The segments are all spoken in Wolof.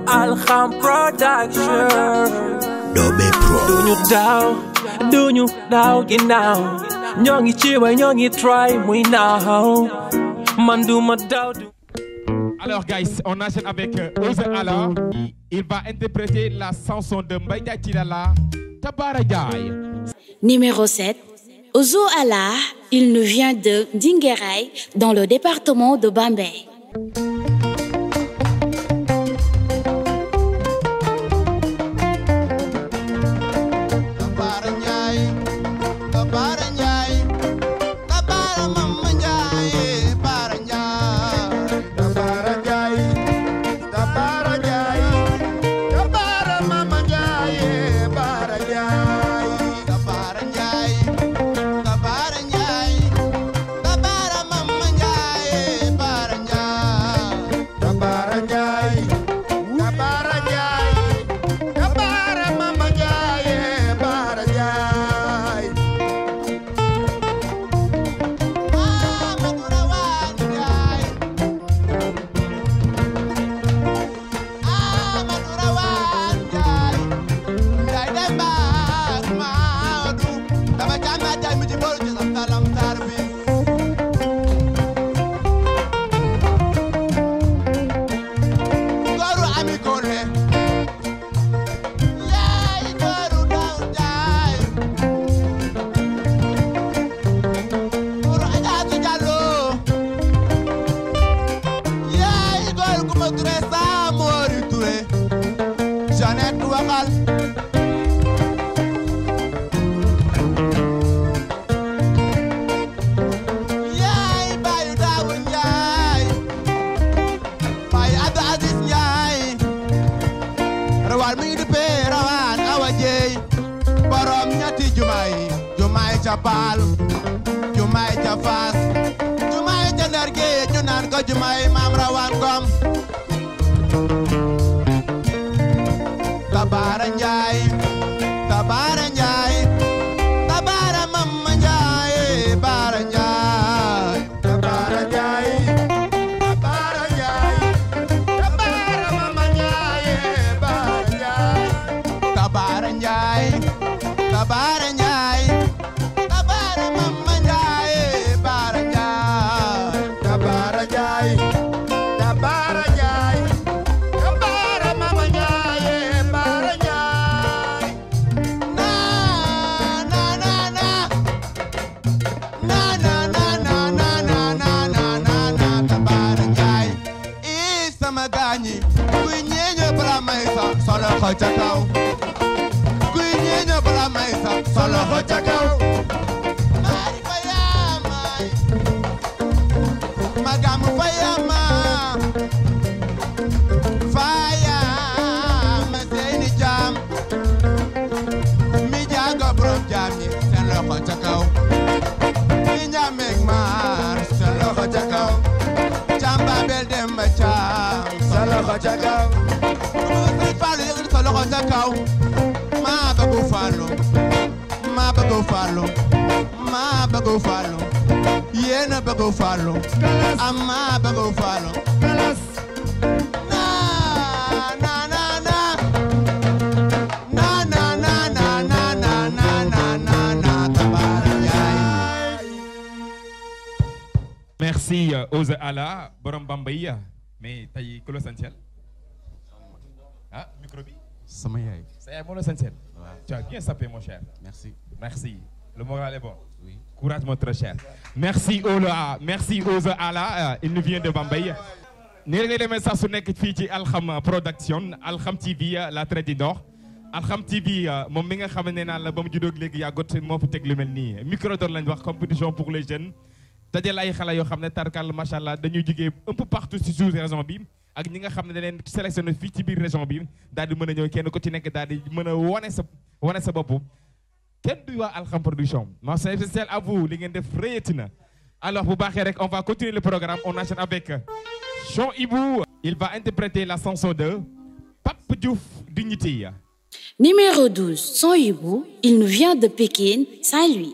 Alham Production. Dobe Pro. Do you down, ginnaaw. Ñoo ngi ci way, ñoo ngi try muy naaw. Man du ma daw. Alors guys, on enchaîne avec Ouzé Alla. Il va interpréter la chanson de Mbaye Ndiaye Tilala, Tabara Ndiaye. Numéro 7. Ouzé Alla, il nous vient de Dinguiraye, dans le département de Bambey. Merci Ouzé Alla, borom Bambey. Mais tey ku la essentiel. Ah, micro bi. Sama yaay. Sa yaay moo la essentiel. Tu as bien sapé mon cher. Merci. Merci. Le moral est bon. Oui. Courage mon très cher. Merci Ola, merci Ouzé Alla, il nous vient de Bambey. Ni nga demee saa su nekk fii ci Alham Production, Alham TV, la traite du Nord. Alham TV moom mi nga xam ne naa la ba mu juddoo léegi yàggut moo fi teg lu mel nii. Micro d'or lañ wax, compétition pour les jeunes. dajale ay xale yoo xam ne tarkal macha allah dañuy jógee un peu partout ci sous-région bi ak ñi nga xam ne da leen sélectionné fii ci biir région bi daal di mën a ñëw kenn ku ci nekk daal di mën a wane sa bopp kenn du waa Alham Production. Merci spécial à vous li ngeen def rëyati na. Alors bu baaxee rek on va continuer le programme, on enchaîne avec Jean Ibou. Il va interpréter la chanson de Pape Diouf Dignité. Numéro 12, Son Ibou, il nous vient de Pékin, Saint-Louis.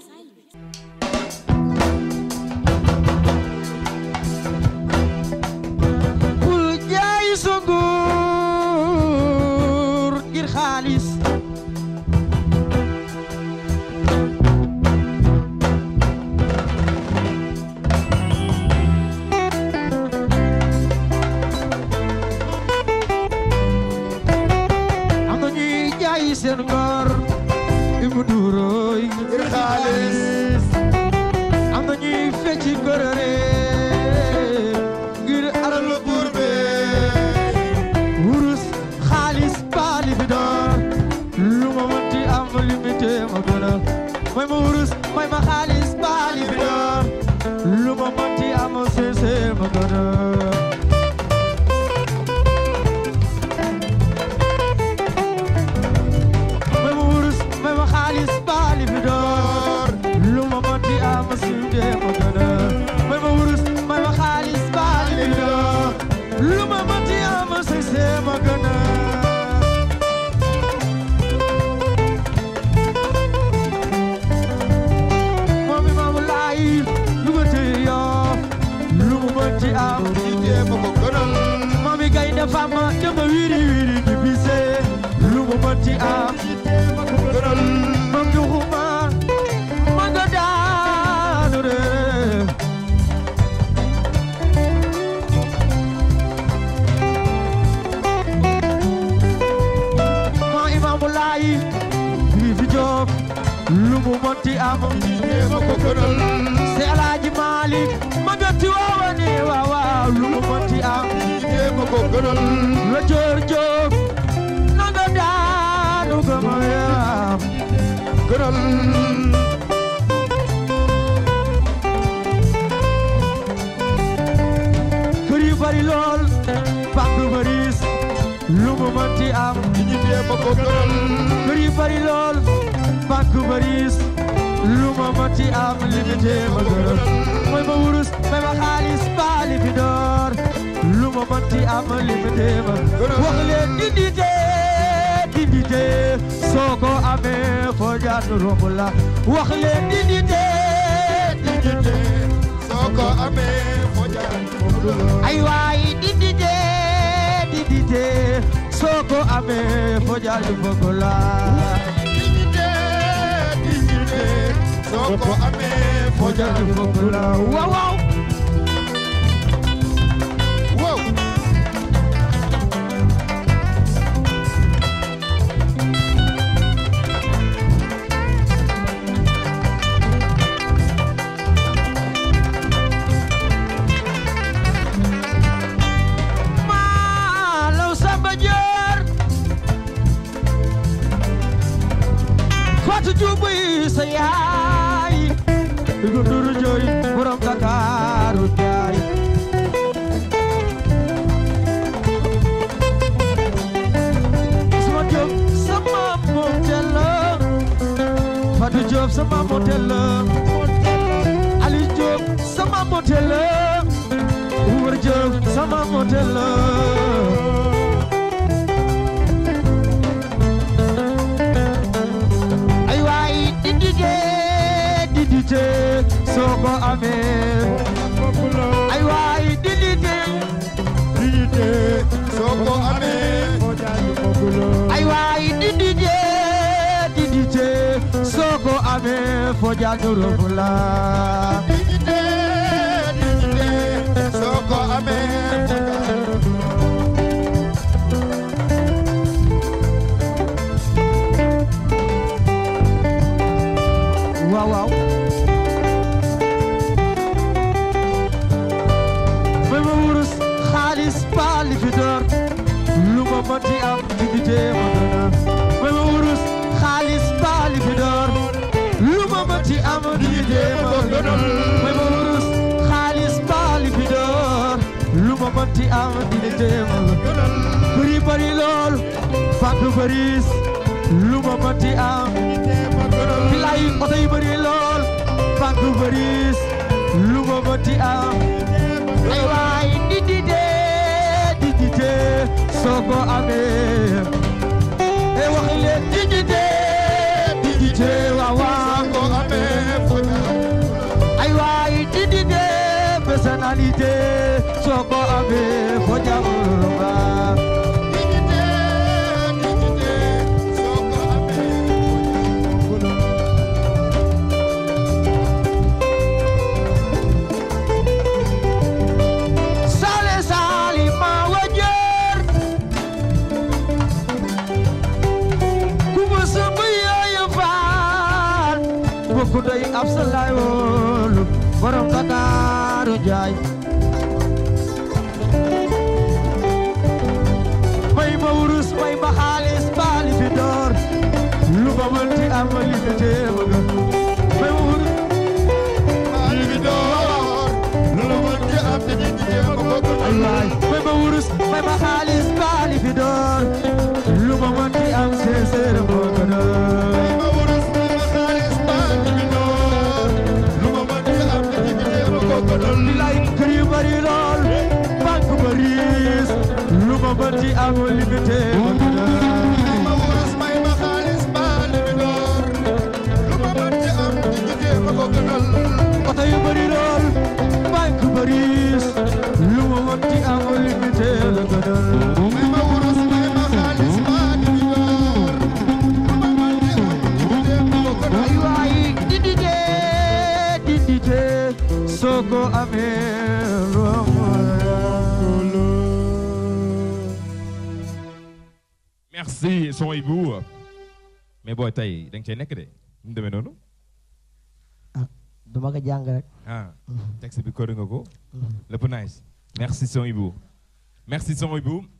seen ngor Ibou Ndourooy ngir xaalis am na ñuy fecci korore ngir alalu buur bi wurus xaalis baali bi door lu ma mënti am limité ma gënal may ma wurus may ma xaalis baali bi door lu ma mënti am seese ma gënal may ma wurus may ma xaalis baali bi door lu ma mënti am seese ma gënal may ma wurus may ma xaalis baali bi door lu ma mënti am seese ma gënal Mami gaynde fama dama wiri wiri di bise lu mu mënti am mam duxuma ma nga daanu re ma Imaamu Laay bi fi jóg lu mu mënti am si Alaaji Maalik ma nga tiwaawani waaw lu mu mënti am la joor jóg na nga daanu gama yaam gënal kër yu bari lool bàkk baris lu mu mënti am kër yu bari lool bàkk baris lu ma mënti am limité ma gënal may ma wurus may ma xaalis baali bi door lu ma mënti am limité ma wax leen dindite soo ko amee foo jaar romb la wax leen dindite soo ko amee foo jaar romb la ay waay dindite soo ko amee foo jaar romb la soo ko amee foo jaar romb la waaw waaw sa yaay Ibou Ndour jooy borom Dakaaru jaay sama Jóob sama motel la Fatou Jóob sama motel la Ali Jóob sama motel la Umar Jóob sama motel la soo ko amee ay waay dindite soo ko amee ay waay dindite soo ko amee foo jaar ñu romb la soo ko amee waaw waaw baali fi door lu ma mënti am dindite ma gënal may ma wurus xaalis baali fi door lu ma mënti am dindite ma gënal may ma wurus xaalis baali fi door lu ma mënti am dindite ma gënal bari bari lool fàkk baris lu ma mënti am bilaay oto yi bari lool fàkk baris lu ma mënti am ay waay dindite soo ko amee e wax leen dindite waaw waaw soo ko amee foo jaar ay waay dindite personnalité soo ko amee foo jaar romba dindite soo ko amee foo jaar Absalay wóolu borom Dakaaru Njaay may ma wurus may ma xaalis baali fi door lu ma mënti am li fi téema ga may ma wurus baali fi door lu ma mënti am li fi téema ga wallaay may ma wurus may ma xaalis baali fi door lu ma mënti am seeseer moo gën a may ma wurus may ma xaalis baali fi door lu ma mënti am li fi téema ga lay kër yu bari lool banque bari lu ma mënti am li fi téema ga may ma wurus may ma xaalis baali fi door lu ma mënti am li fi téema ga gënal oto yu bari lool banque bari lu ma mënti am li fi téema ga gënal may ma wurus may ma xaalis baali fi door lu ma mënti am li fi téema ga gënal ay waay dindite soo ko amee merci son Ibou mais booy tey da nga cee nekk de mu demee noonu dama ko jàng rek ah texte bi kori nga ko lépp nice merci son Ibou merci son Ibou